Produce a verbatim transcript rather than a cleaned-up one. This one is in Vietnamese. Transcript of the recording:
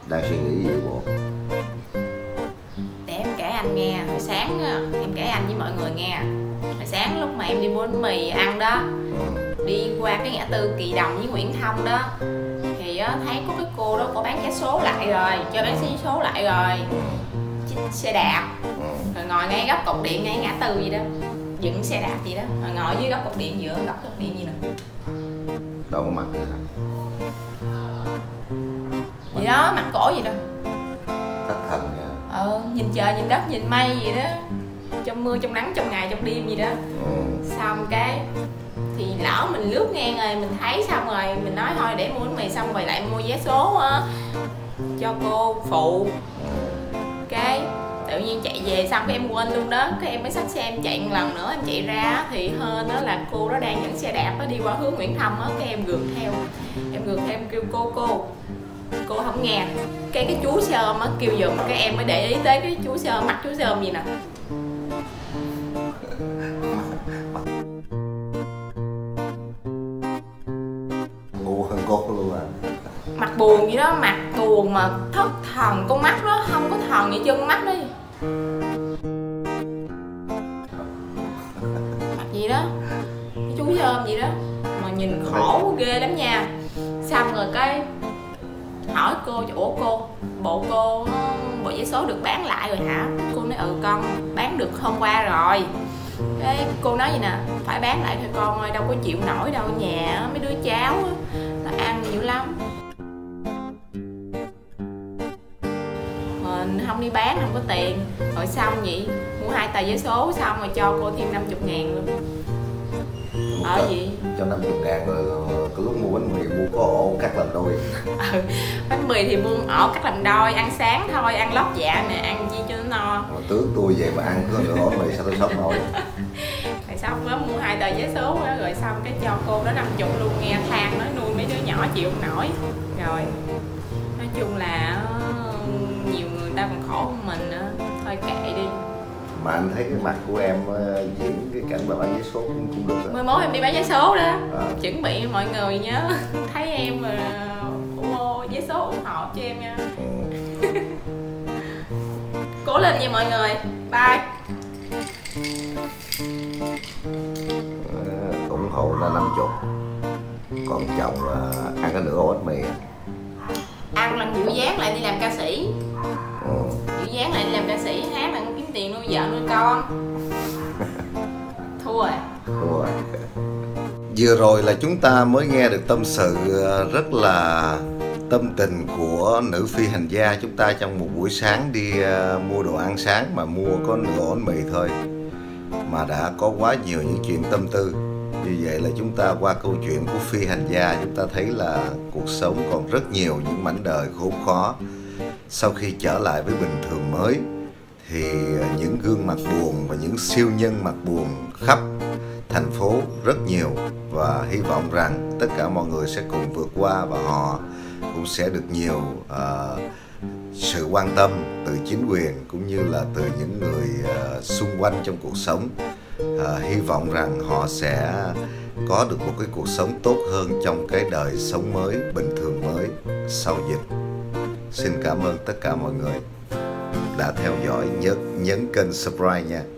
Đang suy nghĩ gì bộ? Để em kể anh nghe. Hồi sáng em kể anh với mọi người nghe. Hồi sáng lúc mà em đi mua bánh mì ăn đó, ừ. đi qua cái ngã tư Kỳ Đồng với Nguyễn Thông đó, thì thấy có cái cô đó, cô bán vé số lại rồi, cho bán vé số lại rồi, chiếc xe đạp, rồi ngồi ngay góc cột điện ngay ngã tư gì đó, dựng xe đạp gì đó, rồi ngồi dưới góc cột điện, giữa góc cột điện gì nè. Đâu có mặt gì hả? Gì đó, mặt cổ gì đâu. Thất thần nha. Ờ, nhìn trời nhìn đất nhìn mây gì đó, trong mưa trong nắng trong ngày trong đêm gì đó. Ừ. Xong cái thì lỡ mình lướt ngang rồi mình thấy, xong rồi mình nói thôi để mua bánh mì, xong rồi lại mua vé số á cho cô phụ. Cái tự nhiên chạy về xong cái em quên luôn đó, cái em mới xách xe em chạy một lần nữa, em chạy ra thì hên đó là cô đó đang dẫn xe đạp đó, đi qua hướng Nguyễn Thông á, cái em gượt theo, em gượt theo em kêu cô cô cô không nghe, cái cái chú xe ôm á kêu giùm, cái em mới để ý tới cái chú xe ôm, mặt chú xe ôm gì nè, ngu hơn cô luôn à. Mặt buồn vậy đó, mặt buồn mà thất thần, con mắt đó không có thần vậy chân mắt đó, mặt gì đó, cái chú xe ôm gì đó mà nhìn khổ ghê lắm nha. Xong rồi cái hỏi cô, ủa cô, bộ cô bộ vé số được bán lại rồi hả? Cô nói ừ con bán được hôm qua rồi. Cái cô nói gì nè, phải bán lại thôi con ơi, đâu có chịu nổi đâu, nhà mấy đứa cháu nó ăn nhiều lắm, mình không đi bán không có tiền. Rồi xong vậy mua hai tờ vé số xong rồi cho cô thêm năm mươi ngàn luôn. Ở gì cho năm mươi ngàn rồi cái lúc mua bánh mì mua có ổ cắt làm đôi. Ừ, bánh mì thì mua ổ cắt làm đôi, ăn sáng thôi, ăn lót dạ nè, ăn chi cho nó no. Mà tướng tôi vậy mà ăn có nửa ổ mì sao tôi sống nổi. Rồi xong đó mua hai tờ vé số đó, rồi xong cái cho cô đó năm mươi luôn, nghe than nói nuôi mấy đứa nhỏ chịu không nổi. Rồi nói chung là nhiều người ta còn khổ hơn mình nữa, thôi kệ đi. Mà anh thấy cái mặt của em uh, diễn cái cảnh mà bán vé số cũng, cũng được. Mới mốt em đi bán vé số đó, à. Chuẩn bị mọi người nhớ thấy em mà mua vé số ủng hộ cho em nha. Ừ. Cố lên nha mọi người, bye. À, ủng hộ là năm mươi, còn chồng là ăn cái nửa ổ bánh mì. Ăn làm dịu dáng lại đi làm ca sĩ. Ừ. Dịu dáng lại đi làm ca sĩ, hát là kiếm tiền nuôi vợ nuôi con. Thua rồi. Thua rồi. Vừa rồi là chúng ta mới nghe được tâm sự rất là tâm tình của nữ phi hành gia chúng ta trong một buổi sáng đi uh, mua đồ ăn sáng mà mua có nửa ổ bánh mì thôi mà đã có quá nhiều những chuyện tâm tư. Như vậy là chúng ta qua câu chuyện của phi hành gia chúng ta thấy là cuộc sống còn rất nhiều những mảnh đời khốn khó. Sau khi trở lại với bình thường mới thì những gương mặt buồn và những siêu nhân mặt buồn khắp thành phố rất nhiều, và hy vọng rằng tất cả mọi người sẽ cùng vượt qua và họ cũng sẽ được nhiều uh, sự quan tâm từ chính quyền cũng như là từ những người uh, xung quanh trong cuộc sống. Uh, hy vọng rằng họ sẽ có được một cái cuộc sống tốt hơn trong cái đời sống mới, bình thường mới sau dịch. Xin cảm ơn tất cả mọi người đã theo dõi, nhớ nhấn kênh subscribe nha.